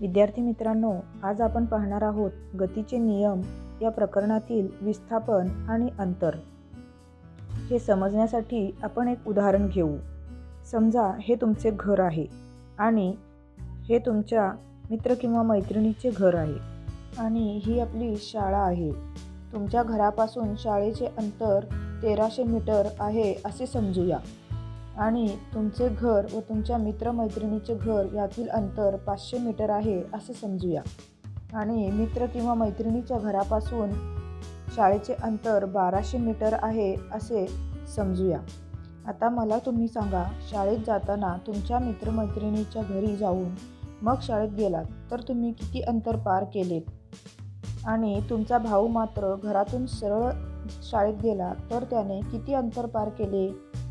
विद्यार्थी मित्रांनो, आज आपण पाहणार आहोत गतीचे नियम या प्रकरणातील विस्थापन आणि अंतर. हे समजण्यासाठी आपण एक उदाहरण घेऊ. समजा हे तुमचे घर आहे आणि हे तुमच्या मित्र किंवा मैत्रिणीचे घर आहे आणि ही आपली शाळा आहे. तुमच्या घरापासून शाळेचे अंतर 1300 मीटर आहे असे समजूया आणि तुमचे घर व तुमच्या मित्रमैत्रिणीचे घर यातील अंतर 500 मीटर आहे असे समजूया आणि मित्र किंवा मैत्रिणीच्या घरापासून शाळेचे अंतर 1200 मीटर आहे असे समजूया. आता मला तुम्ही सांगा, शाळेत जाताना तुमच्या मित्रमैत्रिणीच्या घरी जाऊन मग शाळेत गेलात तर तुम्ही किती अंतर पार केलेत? आणि तुमचा भाऊ मात्र घरातून सरळ शाळेत गेला तर त्याने किती अंतर पार केले?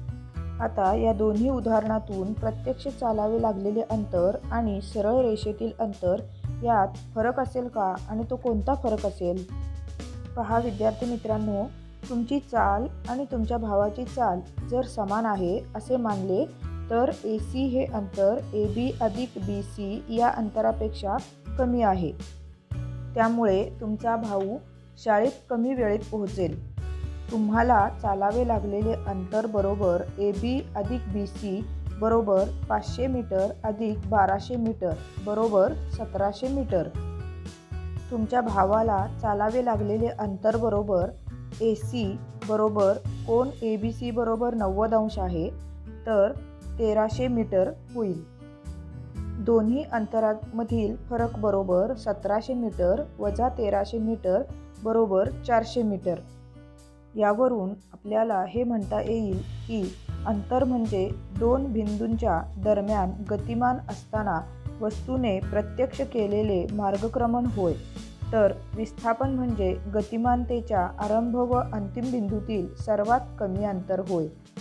आता या दोन्ही उदाहरणातून प्रत्यक्ष चालावे लागलेले अंतर आणि सरळ रेषेतील अंतर यात फरक असेल का आणि तो कोणता फरक असेल? पहा विद्यार्थी मित्रांनो, तुमची चाल आणि तुमच्या भावाची चाल जर समान आहे असे मानले तर AC हे अंतर AB अधिक BC या अंतरापेक्षा कमी आहे. त्यामुळे तुमचा भाऊ शाळेत कमी वेळेत पोहोचेल. तुम्हाला चालावे लागलेले अंतर बरोबर AB अधिक BC बरोबर 500 मीटर अधिक 1200 मीटर बरोबर 1700 मीटर. तुमच्या भावाला चालावे लागलेले अंतर बरोबर AC बरोबर कोन ABC बरोबर 90 अंश आहे तर 1300 मीटर होईल. दोन्ही अंतरामधील फरक बरोबर 1700 मीटर वजा 1300 मीटर बरोबर 400 मीटर. यावरून आपल्याला हे म्हणता येईल की अंतर म्हणजे दोन बिंदूंच्या दरम्यान गतिमान असताना वस्तूने प्रत्यक्ष केलेले मार्गक्रमण होय, तर विस्थापन म्हणजे गतिमानतेच्या आरंभ व अंतिम बिंदूतील सर्वात कमी अंतर होय.